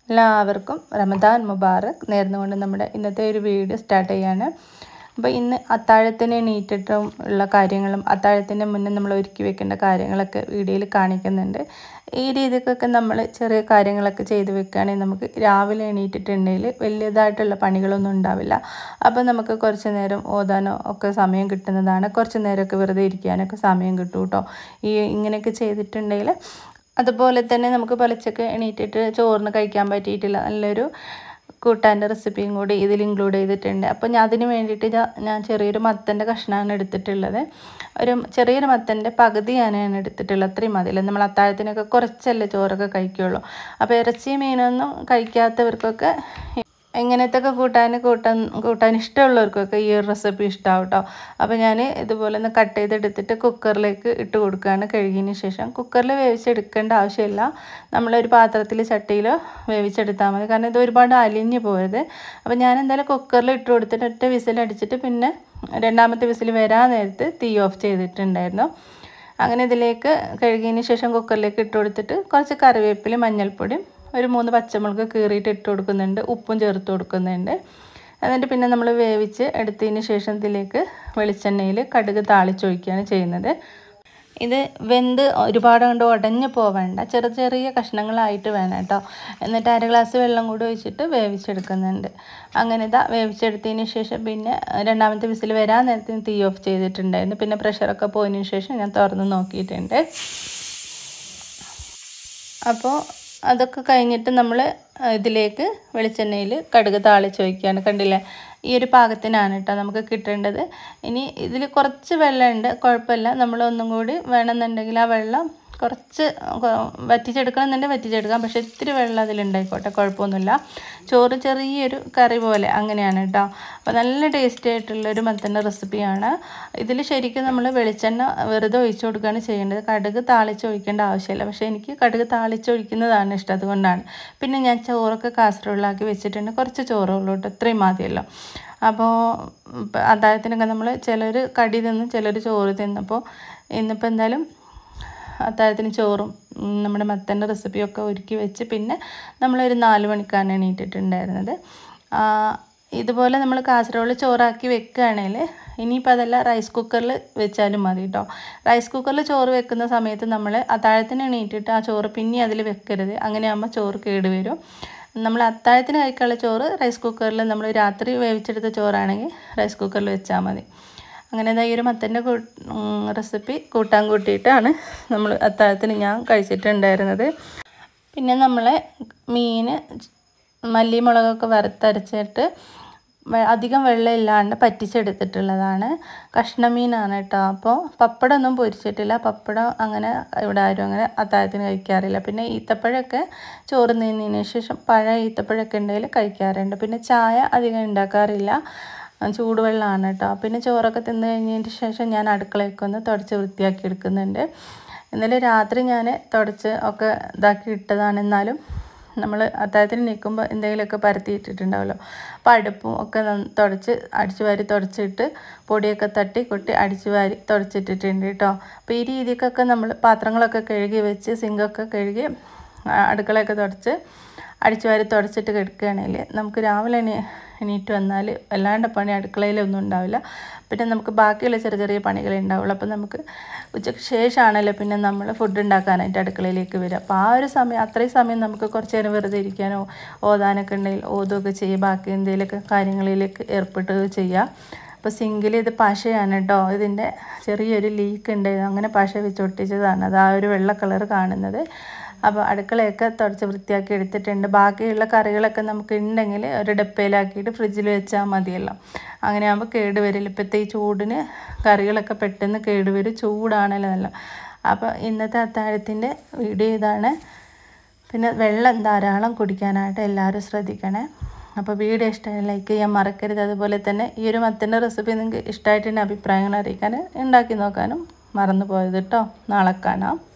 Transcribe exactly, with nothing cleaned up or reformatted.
എല്ലാവർക്കും റമദാൻ മുബാറക് നേർന്നുകൊണ്ട് നമ്മുടെ ഇന്നത്തെ ഒരു വീഡിയോ സ്റ്റാർട്ട് ചെയ്യാണ്. അപ്പോൾ ഇന്ന് അത്താഴത്തിന് എണീറ്റിട്ടും ഉള്ള കാര്യങ്ങളും അത്താഴത്തിൻ്റെ മുന്നേ നമ്മൾ ഒരുക്കി വെക്കേണ്ട കാര്യങ്ങളൊക്കെ വീഡിയോയിൽ കാണിക്കുന്നുണ്ട്. ഈ രീതിക്കൊക്കെ നമ്മൾ ചെറിയ കാര്യങ്ങളൊക്കെ ചെയ്ത് വെക്കുകയാണെങ്കിൽ നമുക്ക് രാവിലെ എണീറ്റിട്ടുണ്ടെങ്കിൽ വലിയതായിട്ടുള്ള പണികളൊന്നും ഉണ്ടാവില്ല. അപ്പോൾ നമുക്ക് കുറച്ച് നേരം ഓതാനോ ഒക്കെ സമയം കിട്ടുന്നതാണ്. കുറച്ച് നേരമൊക്കെ വെറുതെ ഇരിക്കാനൊക്കെ സമയം കിട്ടും കേട്ടോ. ഈ ഇങ്ങനെയൊക്കെ ചെയ്തിട്ടുണ്ടെങ്കിൽ അതുപോലെ തന്നെ നമുക്ക് പുലച്ചക്ക് എണീറ്റിട്ട് ചോറിന് കഴിക്കാൻ പറ്റിയിട്ടില്ല നല്ലൊരു കൂട്ടാൻ്റെ റെസിപ്പിയും കൂടി ഇതിൽ ഇൻക്ലൂഡ് ചെയ്തിട്ടുണ്ട്. അപ്പോൾ ഞാൻ അതിന് വേണ്ടിയിട്ട് ഞാൻ ചെറിയൊരു മത്തൻ്റെ കഷ്ണമാണ് എടുത്തിട്ടുള്ളത്. ഒരു ചെറിയൊരു മത്തൻ്റെ പകുതി ഞാനാണ് എടുത്തിട്ടുള്ളത്. അത്രയും മതിയല്ലോ, നമ്മൾ അത്താഴത്തിനൊക്കെ കുറച്ചല്ലേ ചോറൊക്കെ കഴിക്കുകയുള്ളൂ. അപ്പോൾ ഇറച്ചി മീനൊന്നും കഴിക്കാത്തവർക്കൊക്കെ ഇങ്ങനത്തെയൊക്കെ കൂട്ടാൻ കൂട്ടാൻ കൂട്ടാൻ ഇഷ്ടമുള്ളവർക്കൊക്കെ ഈ ഒരു റെസിപ്പി ഇഷ്ടമാവും കേട്ടോ. അപ്പോൾ ഞാൻ ഇതുപോലെ ഒന്ന് കട്ട് ചെയ്തെടുത്തിട്ട് കുക്കറിലേക്ക് ഇട്ട് കൊടുക്കുകയാണ്. കഴുകിയതിന് ശേഷം കുക്കറിൽ വേവിച്ചെടുക്കേണ്ട ആവശ്യമില്ല, നമ്മളൊരു പാത്രത്തിൽ ചട്ടിയിൽ വേവിച്ചെടുത്താൽ മതി. കാരണം ഇത് ഒരുപാട് അലിഞ്ഞ് പോയത്. അപ്പോൾ ഞാൻ എന്തായാലും കുക്കറിൽ ഇട്ട് കൊടുത്തിട്ട് ഒറ്റ വിസിലടിച്ചിട്ട് പിന്നെ രണ്ടാമത്തെ വിസിൽ വരാൻ നേരത്ത് തീ ഓഫ് ചെയ്തിട്ടുണ്ടായിരുന്നു. അങ്ങനെ ഇതിലേക്ക് കഴുകിയതിന് ശേഷം കുക്കറിലേക്ക് ഇട്ട് കൊടുത്തിട്ട് കുറച്ച് കറിവേപ്പില, മഞ്ഞൾപ്പൊടിയും ഒരു മൂന്ന് പച്ചമുളക് കീറിയിട്ട് ഇട്ട് കൊടുക്കുന്നുണ്ട്, ഉപ്പും ചേർത്ത് കൊടുക്കുന്നുണ്ട്. എന്നിട്ട് പിന്നെ നമ്മൾ വേവിച്ച് എടുത്തതിന് ശേഷം ഇതിലേക്ക് വെളിച്ചെണ്ണയിൽ കടുക് താളിച്ചൊഴിക്കുകയാണ് ചെയ്യുന്നത്. ഇത് വെന്ത് ഒരുപാട് കൊണ്ട് ഉടഞ്ഞു പോവേണ്ട, ചെറിയ ചെറിയ കഷ്ണങ്ങളായിട്ട് വേണം കേട്ടോ. എന്നിട്ട് അര ഗ്ലാസ് വെള്ളം കൂടി ഒഴിച്ചിട്ട് വേവിച്ചെടുക്കുന്നുണ്ട്. അങ്ങനെ ഇതാ വേവിച്ചെടുത്തതിന് ശേഷം പിന്നെ രണ്ടാമത്തെ വിസിൽ വരാൻ നേരത്തിന് തീ ഓഫ് ചെയ്തിട്ടുണ്ടായിരുന്നു. പിന്നെ പ്രഷറൊക്കെ പോയതിന് ശേഷം ഞാൻ തുറന്ന് നോക്കിയിട്ടുണ്ട്. അപ്പോൾ അതൊക്കെ കഴിഞ്ഞിട്ട് നമ്മൾ ഇതിലേക്ക് വെളിച്ചെണ്ണയിൽ കടുക് താളിച്ചൊഴിക്കുകയാണ്. കണ്ടില്ലേ, ഈ ഒരു പാകത്തിനാണ് കേട്ടോ നമുക്ക് കിട്ടേണ്ടത്. ഇനി ഇതിൽ കുറച്ച് വെള്ളമുണ്ട്, കുഴപ്പമില്ല. നമ്മളൊന്നും കൂടി വേണമെന്നുണ്ടെങ്കിൽ ആ വെള്ളം കുറച്ച് വറ്റിച്ചെടുക്കണം എന്നുണ്ടെങ്കിൽ വറ്റിച്ചെടുക്കാം. പക്ഷേ ഇത്തിരി വെള്ളം അതിലുണ്ടായിക്കോട്ടെ, കുഴപ്പമൊന്നുമില്ല. ചോറ് ചെറിയൊരു കറി പോലെ അങ്ങനെയാണ് കേട്ടോ. അപ്പോൾ നല്ല ടേസ്റ്റി ആയിട്ടുള്ളൊരു മത്തൻ്റെ റെസിപ്പിയാണ്. ഇതിൽ ശരിക്കും നമ്മൾ വെളിച്ചെണ്ണ വെറുതെ ഒഴിച്ചു കൊടുക്കുകയാണ് ചെയ്യേണ്ടത്, കടുക് താളിച്ചൊഴിക്കേണ്ട ആവശ്യമില്ല. പക്ഷേ എനിക്ക് കടുക് താളിച്ചൊഴിക്കുന്നതാണ് ഇഷ്ടം, അതുകൊണ്ടാണ്. പിന്നെ ഞാൻ ചോറൊക്കെ കാസറോളിലാക്കി വെച്ചിട്ടുണ്ട്, കുറച്ച് ചോറുള്ളൂ കേട്ടോ, ഇത്രയും മതിയല്ലോ. അപ്പോൾ അത്താഴത്തിനൊക്കെ നമ്മൾ ചിലർ കടി തിന്നും, ചിലർ ചോറ് തിന്നപ്പോൾ ഇന്നിപ്പോൾ എന്തായാലും അത്താഴത്തിന് ചോറും നമ്മുടെ മത്തൻ്റെ റെസിപ്പിയൊക്കെ ഒരുക്കി വെച്ച് പിന്നെ നമ്മളൊരു നാല് മണിക്കാണ് എണീറ്റിട്ടുണ്ടായിരുന്നത്. ഇതുപോലെ നമ്മൾ കാസറോള് ചോറാക്കി വെക്കുകയാണെങ്കിൽ ഇനിയിപ്പോൾ അതല്ല റൈസ് കുക്കറിൽ വെച്ചാലും മതി കേട്ടോ. റൈസ് കുക്കറിൽ ചോറ് വെക്കുന്ന സമയത്ത് നമ്മൾ അത്താഴത്തിന് എണീറ്റിട്ട് ആ ചോറ് പിന്നെ അതിൽ വെക്കരുത്, അങ്ങനെയാകുമ്പോൾ ചോറ് കേടുവരും. നമ്മൾ അത്താഴത്തിന് കഴിക്കാനുള്ള ചോറ് റൈസ് കുക്കറിൽ നമ്മൾ രാത്രി വേവിച്ചെടുത്ത ചോറാണെങ്കിൽ റൈസ് കുക്കറിൽ വെച്ചാൽ മതി. അങ്ങനെ ഈ ഒരു മത്തൻ്റെ റെസിപ്പി കൂട്ടാൻ കൂട്ടിയിട്ടാണ് നമ്മൾ അത്താഴത്തിന് ഞാൻ കഴിച്ചിട്ടുണ്ടായിരുന്നത്. പിന്നെ നമ്മൾ മീൻ മല്ലി മുളകൊക്കെ വറുത്തരച്ചിട്ട് അധികം വെള്ളം ഇല്ലാണ്ട് പറ്റിച്ചെടുത്തിട്ടുള്ളതാണ്. കഷ്ണമീനാണ് കേട്ടോ. അപ്പോൾ പപ്പടമൊന്നും പൊരിച്ചിട്ടില്ല, പപ്പടം അങ്ങനെ ഇവിടെ ആരും അങ്ങനെ അത്താഴത്തിന് കഴിക്കാറില്ല. പിന്നെ ഈത്തപ്പഴമൊക്കെ ചോറ് തിന്നതിന് ശേഷം പഴം ഈത്തപ്പഴമൊക്കെ ഉണ്ടെങ്കിൽ കഴിക്കാറുണ്ട്. പിന്നെ ചായ അധികം ഉണ്ടാക്കാറില്ല, ചൂടുവെള്ളമാണ് കേട്ടോ. പിന്നെ ചോറൊക്കെ തിന്ന് കഴിഞ്ഞതിന് ശേഷം ഞാൻ അടുക്കളയൊക്കെ ഒന്ന് തുടച്ച് വൃത്തിയാക്കി എടുക്കുന്നുണ്ട്. ഇന്നലെ രാത്രി ഞാൻ തുടച്ച് ഒക്കെ ഇതാക്കി ഇട്ടതാണ്. എന്നാലും നമ്മൾ അത്താഴത്തിന് നിൽക്കുമ്പോൾ എന്തെങ്കിലുമൊക്കെ പരത്തിയിട്ടിട്ടുണ്ടാവുമല്ലോ, അപ്പോൾ അടുപ്പും ഒക്കെ തുടച്ച് അടിച്ചു വാരി തുടച്ചിട്ട് പൊടിയൊക്കെ തട്ടി കൊട്ടി അടിച്ചു വാരി തുടച്ചിട്ടിട്ടുണ്ട് കേട്ടോ. അപ്പോൾ ഈ രീതിക്കൊക്കെ നമ്മൾ പാത്രങ്ങളൊക്കെ കഴുകി വെച്ച് സിങ്കൊക്കെ കഴുകി അടുക്കളയൊക്കെ തുടച്ച് അടിച്ചു വാരി തുടച്ചിട്ട് കിടക്കുകയാണെങ്കിൽ നമുക്ക് രാവിലെ എണീ എണീറ്റ് വന്നാൽ വല്ലാണ്ട് പണി അടുക്കളയിലൊന്നും ഉണ്ടാവില്ല. പിന്നെ നമുക്ക് ബാക്കിയുള്ള ചെറിയ ചെറിയ പണികളെ ഉണ്ടാവുള്ളൂ. അപ്പോൾ നമുക്ക് ഉച്ചയ്ക്ക് ശേഷമാണല്ലോ പിന്നെ നമ്മൾ ഫുഡ് ഉണ്ടാക്കാനായിട്ട് അടുക്കളയിലേക്ക് വരിക. അപ്പോൾ ആ ഒരു സമയം അത്രയും സമയം നമുക്ക് കുറച്ച് നേരം വെറുതെ ഇരിക്കാനോ ഓതാനൊക്കെ ഉണ്ടെങ്കിൽ ഓതുകയൊക്കെ ചെയ്യുക, ബാക്കി എന്തെങ്കിലുമൊക്കെ കാര്യങ്ങളിലേക്ക് ഏർപ്പെടുകയോ ചെയ്യുക. അപ്പോൾ സിങ്കിൽ ഇത് പശയാണ് കേട്ടോ, ഇതിൻ്റെ ചെറിയൊരു ലീക്ക് ഉണ്ടായിരുന്നു, അങ്ങനെ പശ വെച്ച് ഒട്ടിച്ചതാണ്, അത് ആ ഒരു വെള്ള കളർ കാണുന്നത്. അപ്പോൾ അടുക്കളയൊക്കെ തുടച്ച് വൃത്തിയാക്കി എടുത്തിട്ടുണ്ട്. ബാക്കിയുള്ള കറികളൊക്കെ നമുക്ക് ഉണ്ടെങ്കിൽ ഒരു ഡപ്പയിലാക്കിയിട്ട് ഫ്രിഡ്ജിൽ വെച്ചാൽ മതിയല്ലോ, അങ്ങനെയാകുമ്പോൾ കേടുവരില്ല. ഇപ്പോഴത്തെ ഈ ചൂടിന് കറികളൊക്കെ പെട്ടെന്ന് കേടുവരും, ചൂടാണല്ലോ നല്ല. അപ്പോൾ ഇന്നത്തെ അത്താഴത്തിൻ്റെ വീഡിയോ ഇതാണ്. പിന്നെ വെള്ളം ധാരാളം കുടിക്കാനായിട്ട് എല്ലാവരും ശ്രദ്ധിക്കണേ. അപ്പോൾ വീഡിയോ ഇഷ്ടമായി ലൈക്ക് ചെയ്യാൻ മറക്കരുത്. അതുപോലെ തന്നെ ഈ ഒരു മത്തൻ്റെ റെസിപ്പി നിങ്ങൾക്ക് ഇഷ്ടമായിട്ടുണ്ടെങ്കിൽ അഭിപ്രായങ്ങൾ അറിയിക്കാൻ ഉണ്ടാക്കി നോക്കാനും മറന്നു പോയത് കേട്ടോ. നാളെ കാണാം.